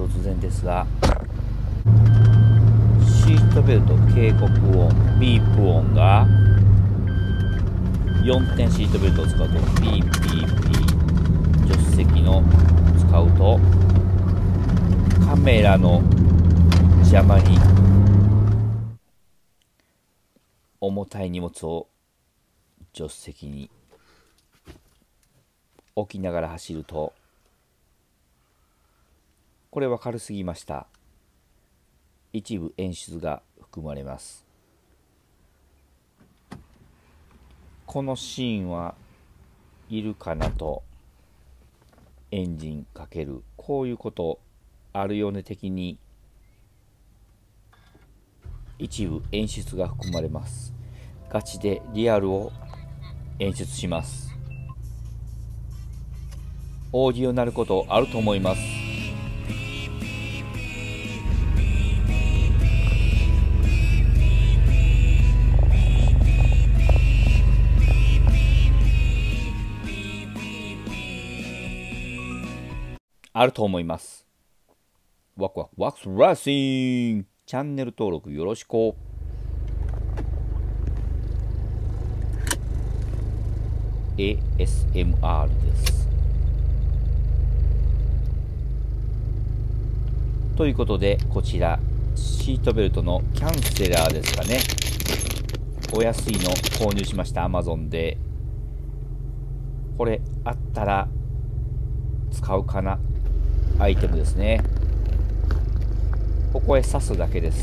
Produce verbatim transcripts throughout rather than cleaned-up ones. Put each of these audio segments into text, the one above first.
突然ですが、シートベルト警告音、ビープ音がよんてんシートベルトを使うとピーピーピー、助手席の使うとカメラの邪魔に重たい荷物を助手席に置きながら走ると、これは軽すぎました。一部演出が含まれます。このシーンはいるかなと、エンジンかける、こういうことあるよね的に一部演出が含まれます。ガチでリアルを演出します。オーディオになることあると思います。あると思います。ワクワクワクスラッシング、チャンネル登録よろしく。エーエスエムアール です。ということで、こちらシートベルトのキャンセラーですかね。お安いの購入しました。 Amazon で。これあったら使うかなアイテムですね。ここへ刺すだけです。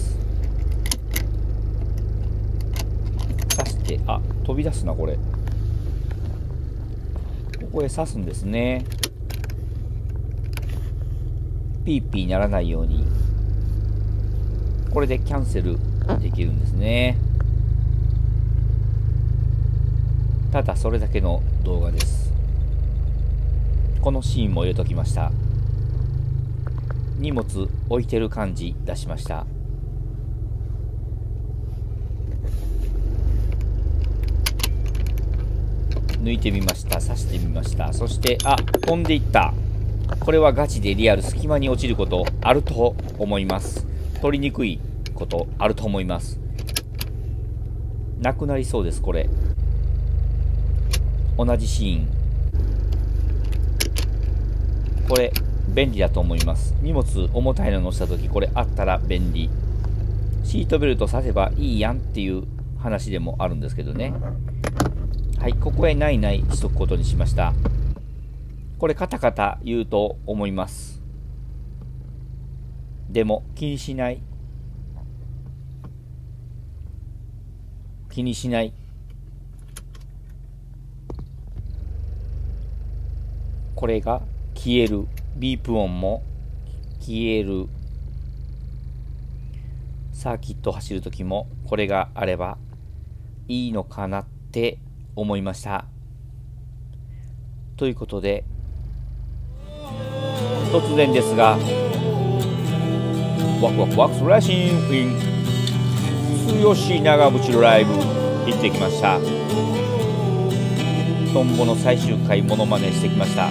刺して、あ、飛び出すなこれ。ここへ刺すんですね。ピーピーならないように。これでキャンセルできるんですね。ただそれだけの動画です。このシーンも入れときました。荷物置いてる感じ出しました。抜いてみました。刺してみました。そして、あ、飛んでいった。これはガチでリアル、隙間に落ちることあると思います。取りにくいことあると思います。なくなりそうです。これ同じシーン、これ便利だと思います。荷物重たいの乗せた時これあったら便利。シートベルトさせばいいやんっていう話でもあるんですけどね。はい、ここへないないしとくことにしました。これカタカタ言うと思います。でも気にしない、気にしない。これが消える。ビープ音も消える。サーキット走るときもこれがあればいいのかなって思いました。ということで、突然ですが、ワクワクワクスラッシングイン剛長渕ライブ行ってきました。トンボの最終回モノマネしてきました。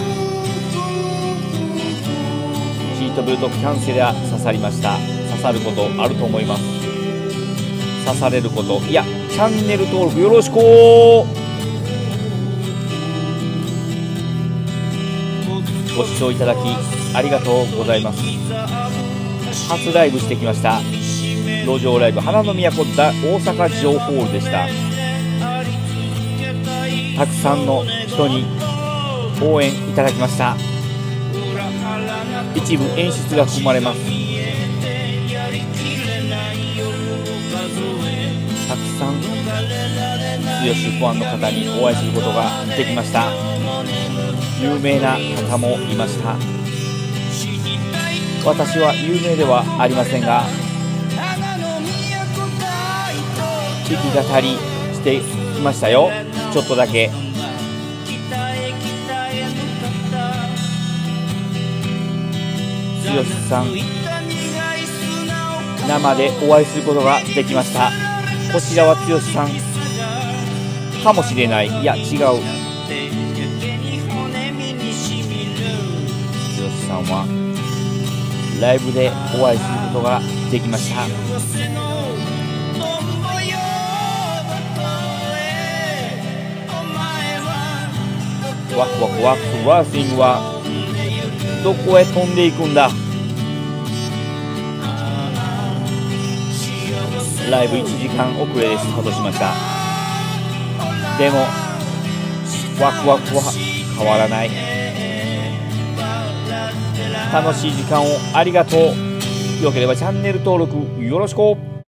シートベルトキャンセラー刺さりました。刺さることあると思います。刺されること、いや、チャンネル登録よろしく。ご視聴いただきありがとうございます。初ライブしてきました。路上ライブ花の都大阪城ホールでした。たくさんの人に応援いただきました。一部演出が含まれます。たくさん剛ファンの方にお会いすることができました。有名な方もいました。私は有名ではありませんが、弾き語りしてきましたよ。ちょっとだけ。剛さん生でお会いすることができました。こちらは剛さんかもしれない。いや違う。剛さんはライブでお会いすることができました。ワクワクワクワースイングはどこへ飛んでいくんだ。ライブいちじかん遅れでスタートしました。でもワクワクは変わらない。楽しい時間をありがとう。よければチャンネル登録よろしく。